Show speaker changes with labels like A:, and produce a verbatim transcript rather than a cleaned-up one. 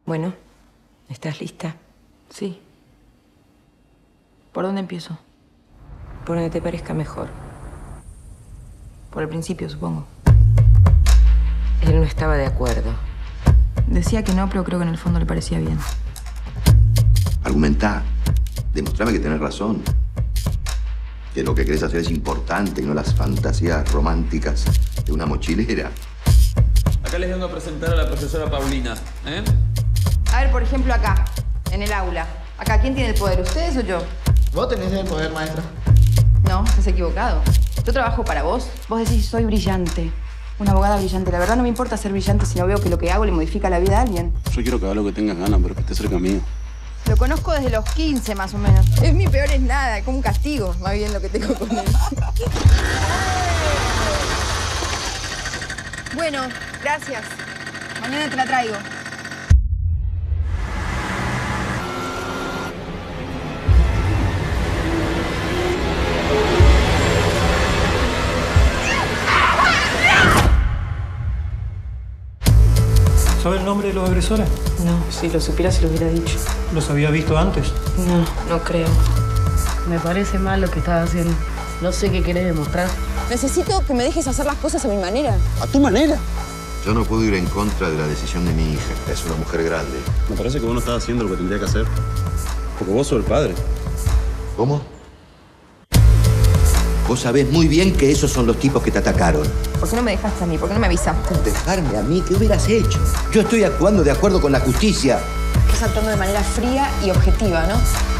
A: Bueno, ¿estás lista?
B: Sí. ¿Por dónde empiezo?
A: Por donde te parezca mejor.
B: Por el principio, supongo.
A: Él no estaba de acuerdo.
B: Decía que no, pero creo que en el fondo le parecía bien.
C: Argumentá. Demostrame que tenés razón. Que lo que querés hacer es importante y no las fantasías románticas de una mochilera.
D: Acá les vengo a presentar a la profesora Paulina, ¿eh?
B: A ver, por ejemplo, acá, en el aula. Acá, ¿quién tiene el poder? ¿Ustedes o yo?
E: Vos tenés el poder, maestra.
B: No, estás equivocado. Yo trabajo para vos. Vos decís, soy brillante. Una abogada brillante. La verdad no me importa ser brillante si no veo que lo que hago le modifica la vida a alguien.
F: Yo quiero que haga lo que tengas ganas, pero que esté cerca mío.
B: Lo conozco desde los quince, más o menos. Es mi peor es nada, es como un castigo, más bien lo que tengo con él. Bueno, gracias. Mañana te la traigo.
G: ¿Sabe el nombre de los agresores?
A: No, si lo supiera se lo hubiera dicho.
G: ¿Los había visto antes?
A: No, no creo.
H: Me parece mal lo que estás haciendo. No sé qué querés demostrar.
B: Necesito que me dejes hacer las cosas a mi manera.
F: ¿A tu manera?
C: Yo no puedo ir en contra de la decisión de mi hija. Es una mujer grande.
F: Me parece que vos no estás haciendo lo que tendría que hacer. Porque vos sos el padre.
C: ¿Cómo? Vos sabés muy bien que esos son los tipos que te atacaron.
B: ¿Por qué no me dejaste a mí? ¿Por qué no me avisaste?
C: ¿Dejarme a mí? ¿Qué hubieras hecho? Yo estoy actuando de acuerdo con la justicia.
B: Estás actuando de manera fría y objetiva, ¿no?